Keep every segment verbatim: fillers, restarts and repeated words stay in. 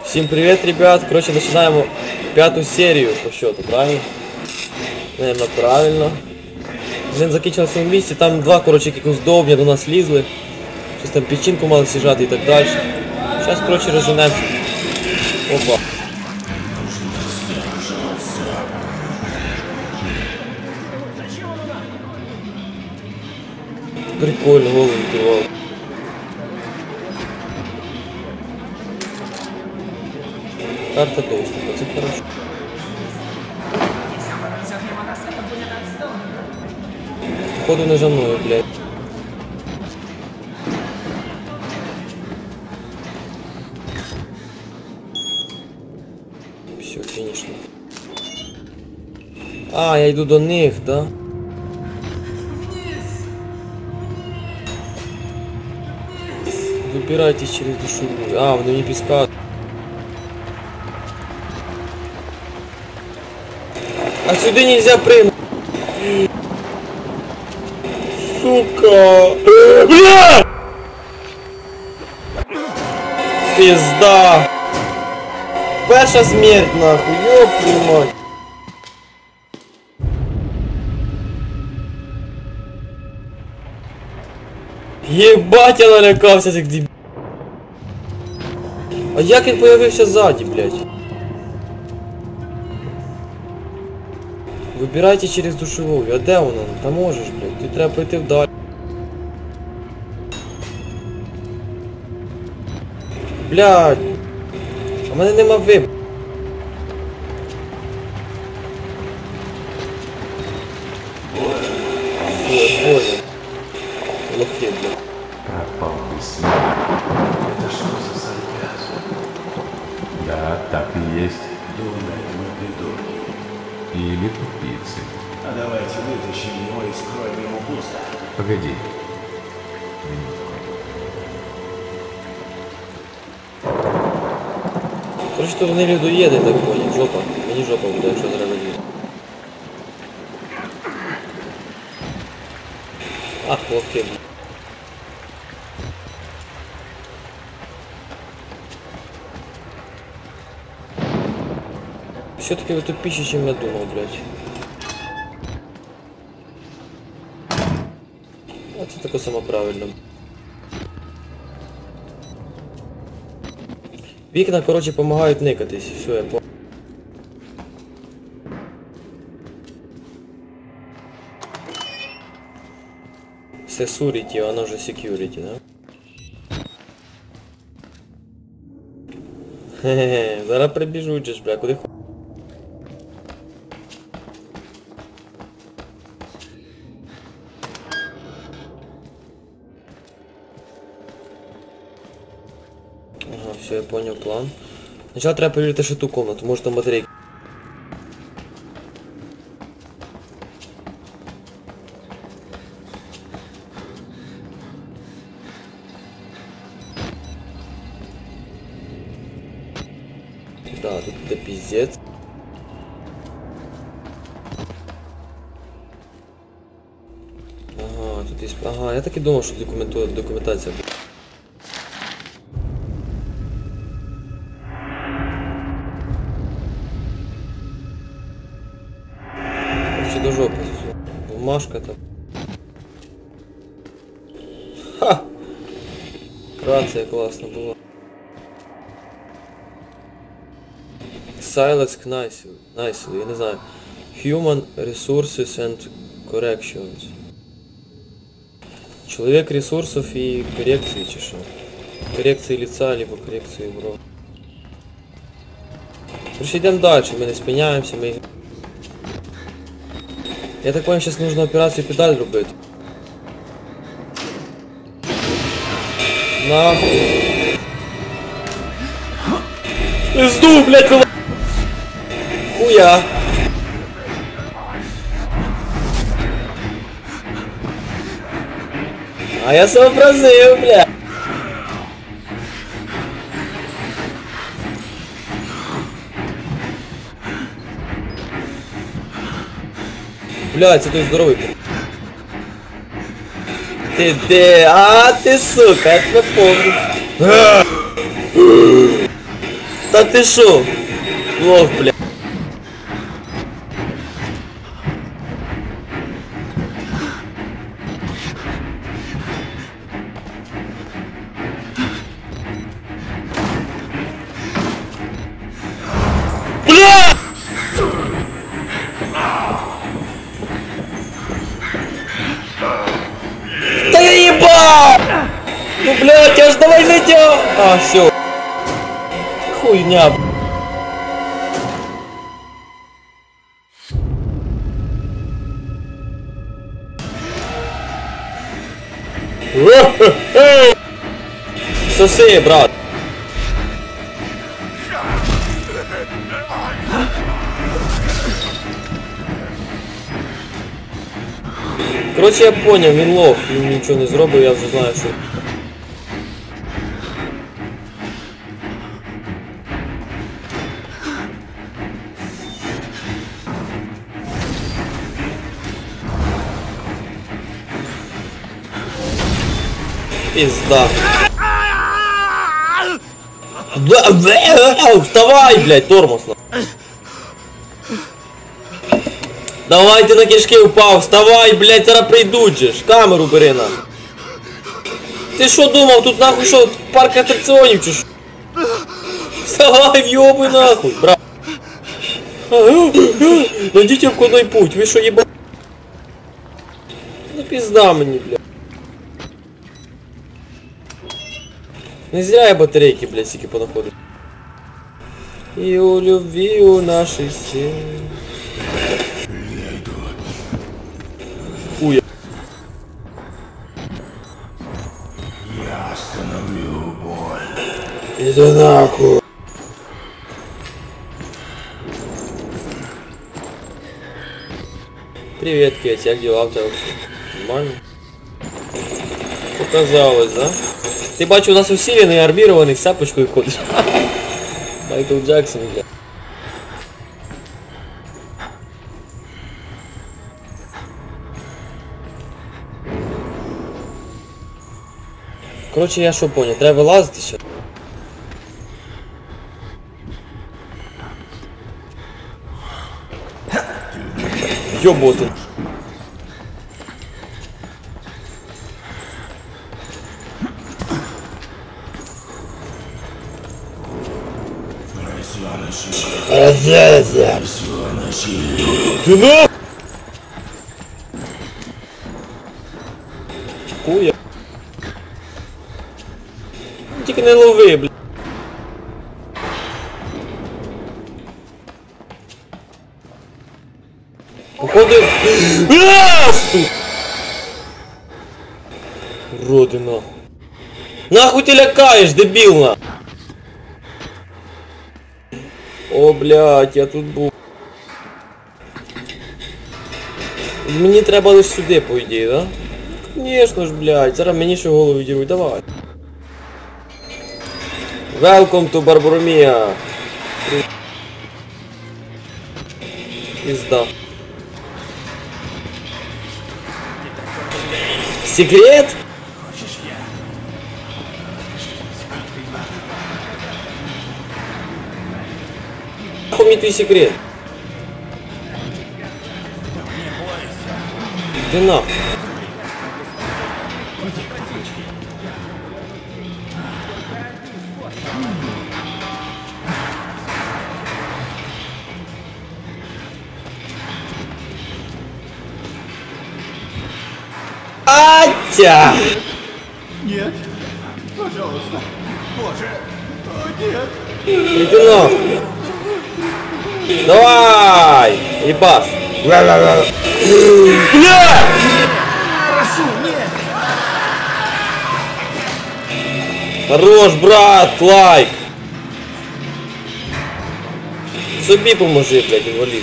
Всем привет, ребят. Короче, начинаем пятую серию по счету, правильно? Наверное, правильно. Він закінчився в місті, там два, короче, якихось довбня до нас лізли. Щось там печінку мали сіжати і так далі. Зараз, короче, розженемося. Опа. Прикольно, голову відкривав. Карта доступа, це хорошо. Походу не за мною, блядь. Все, фінішно. А, я йду до них, да? Выбирайтесь через душевую. А, вони мені підказують. А сюда нельзя прыгнуть. Сука. Бля! Пизда. Перша смерть, нахуй. Ёб твою мать. Ебать, я налякався цих деб... А як він появився ззаді, блядь? Вибирайте через душевую. А де вона? Та можеш, блядь. Ти треба пройти вдаль. Блядь. А в мене нема вибору. Все, я понял. Лохи, блядь. Пропал бесследно. Это что за сарказм? Да, так и есть. Думает, мы придурки. Или тупицы. А давайте вытащим его и скроем ему пусто. Погоди. Короче, тут не людоєди, так понял. Жопа. Мені жопа буде, якщо зараз не. Ах, лохи. Все-таки вы тупище, чем я думал, блядь. Вот это такое самоправильно. Вікна, короче, помогают никатись. Все, я понял. Security, оно же security, да? Хе-хе, зараз прибіжуть же ж, бля, куди ху... Ага, все, я понял план. Сначала треба перевірити ще ту комнату, може там батарейки. Да, тут это пиздец. Ага, тут есть... Ага, я так и думал, что документу... документация будет. Короче, до жопы. Бумажка там. Ха! Рация классно была. Silence nicely, nicely, я не знаю. Human resources and corrections. Человек ресурсов и коррекции, чи що? Коррекции лица, либо коррекции бро. Короче, идем дальше, мы не спиняемся, мы... Я так понял, сейчас нужно операцию педаль робить. Нахуй. Пизду, блядь, хуя. А я сообразил, бля. Блядь, це той здоровий. Ты де? А, ты сука, я тебе помню. Та Та ти шо? Лох, бля. Бля! Да я ебал! Ну, блядь, аж давай летя! А, все. Хуйня. Соси, брат. Короче, я понял, він лох, він нічого не зробив, я вже знаю, що... Пизда. Вставай, блядь, тормоз. Давай, ти на кишки упав, вставай, блядь, зараз прийдуть же ж. Камеру бери на. Ти що думав, тут нахуй що, парк атракціонів чи що? Вставай, в'йобуй нахуй, брат. Найдіть обходной путь, ви що єба... Ну пизда мені, блядь. Не зря я батарейки, блядь, стільки понаходив. І у любві у нашій сі... Хуя. Я остановлю боль. Иди нахуй. Привет, Кеть, как дела у тебя вообще? Нормально? Показалось, да? Ты, бачу, у нас усиленный, армированный, с сапочкой ходишь. Майкл Джексон, бля. Короче, я що понял, треба вилазити ще. Йоботи. Ти на! Хуя. Тільки не лови, бля. Походу... Ааа, сука! Родина. Нахуй ти лякаєш, дебілна? О, блядь, я тут був. Мені треба лише сюди, по ідеї, да? Конечно ж, блядь, зараз мені ще голову відірвуть, давай. Welcome to Барбаромія. Пизда. Секрет? Нахуй мне твой секрет? Ты нахуй. Атя! Нет, пожалуйста. Боже, о, нет. Иди нахуй. Давай! Ебаш! Бля! Прошу, нет. Хорош, брат, лайк! Собі поможи, блядь, інвалід.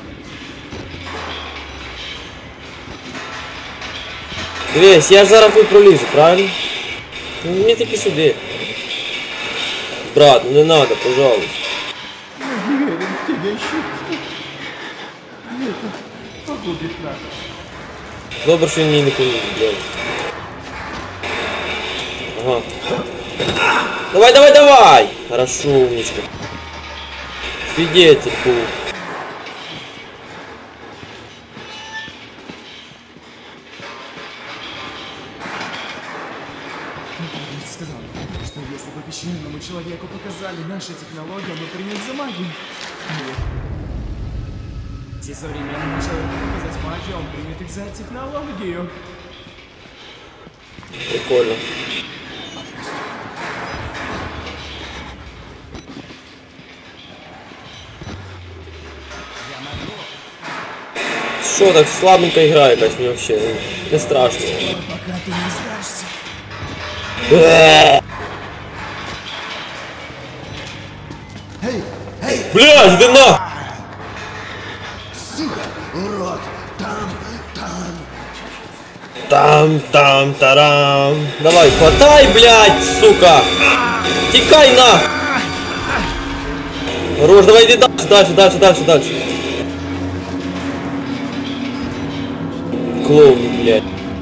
Дивись, я ж зараз хуй пролізу, правильно? Ну, мені таки сюди. Брат, ну не надо, пожалуйста. Не уверен в тебе еще. Это погубит нас. Добре, що він мені не поміг, блядь. Ага. Давай, давай, давай! Хорошо, умничка. Свидетель был. Сказал, что если бы пещерному человеку показали наши технологии, он бы принят за магию. Нет. Если современному человеку показать магию, он примет их за технологию. Прикольно. Что так слабенько играет, как мне вообще не страшно. Пока ты не сдашься. Блядь, иди на! Сука, урод! Там, там! Там, там, тарам. Давай, хватай, блядь, сука! Тикай на! Хорош, давай иди дальше, дальше, дальше, дальше, дальше. Клоун, блядь.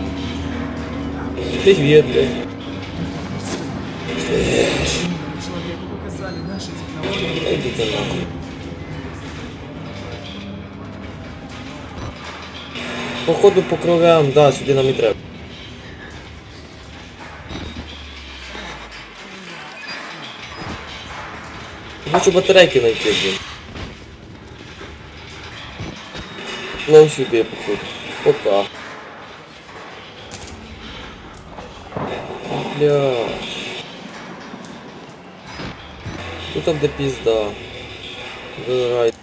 Привет, блядь. Человеку показали наши технологии. Иди ты нахуй. Походу по кровям, да, сюди нам і треба. Хочу батарейки знайти, блін. Плов сюди, походу. Пока. Блядь. Тут там де пізда. Валрайдер.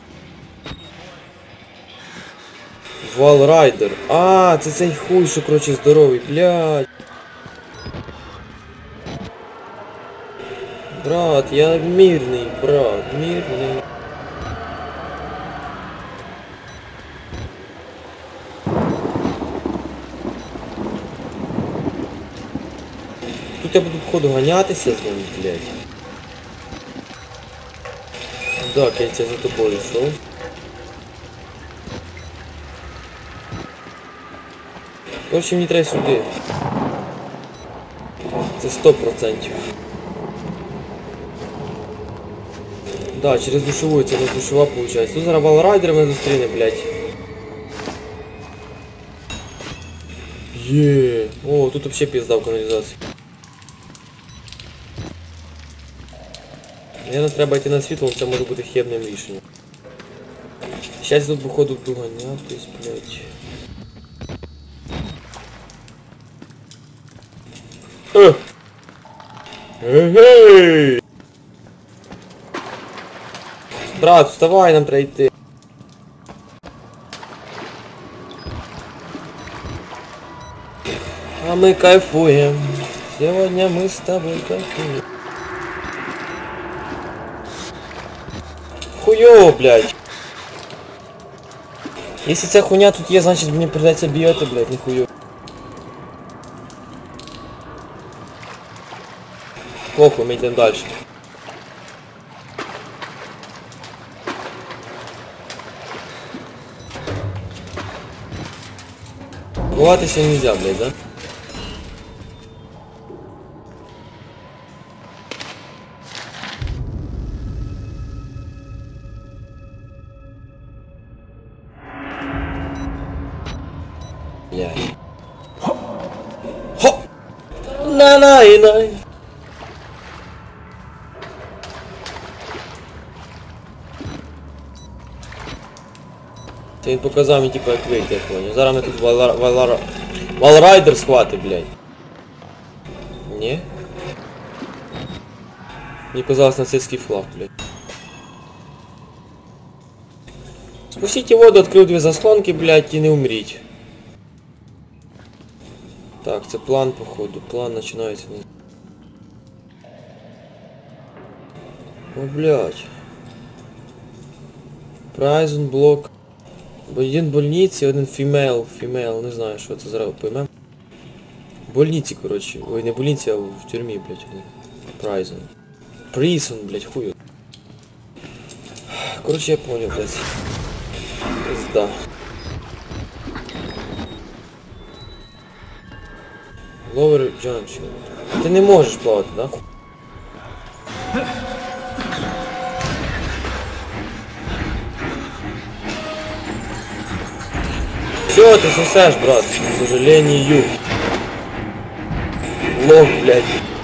Валрайдер. А, це цей хуй, що, короче, здоровий, блядь. Брат, я мирний, брат, мирний. Тут я буду, походу, ганятися з ним, блядь. Да, Кейт, я за тобою йшов. Короче, мені треба сюди. Це сто процентів. Да, через душевую, це у нас душева получается. Тут зараз Валрайдер мене зустріне, блядь. Є. О, тут вообще пізда в каналізації. Наверное, треба йти на світло, це може бути хебним рішенням. Щас тут, походу, буду ганятись, блядь. Е! Егей! Брат, вставай, нам треба йти. А мы кайфуем. Сегодня мы с тобой кайфуем. Хуё, блядь. Если ця хуйня тут є, значит мне придется бьёты, блядь, нихуё. Похуй, мы идем дальше. Ховатися нельзя, блядь, да? Блядь. Хоп! На-най-най! Це він показав мені, типу, як вийти, я понял. Зараз ми тут Валар... Валар... Валрайдер схвати, блядь. Ні? Мені казалось нацистський флаг, блядь. Спустите воду, открыл две заслонки, блядь, и не умріть. Так, це план, походу. План починається. О, блядь. Прайзен блок. Один больниці, один фімейл, фімейл, не знаю, що це зараз поймем. Больниці, коротше. Ой, не больниці, а в тюрмі, блядь. Прайзен. Прison, блядь, хую. Коротше, я понял, блядь. Пизда. Lower junction. Ти не можеш плавати, да? Все, ты сусешь, брат, к сожалению. Лох, блядь.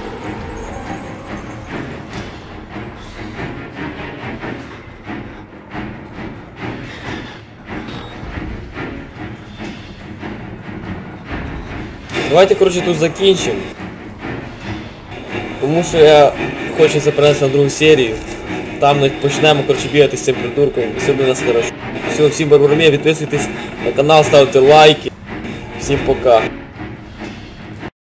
Давайте, коротше, тут закінчимо. Тому що я хочу це перенести на другу серію. Там ми почнемо, коротше, бігати з цим придурком. І все буде у нас хорошо. Все, всім Барбаромія, підписуйтесь на канал, ставте лайки. Всім пока.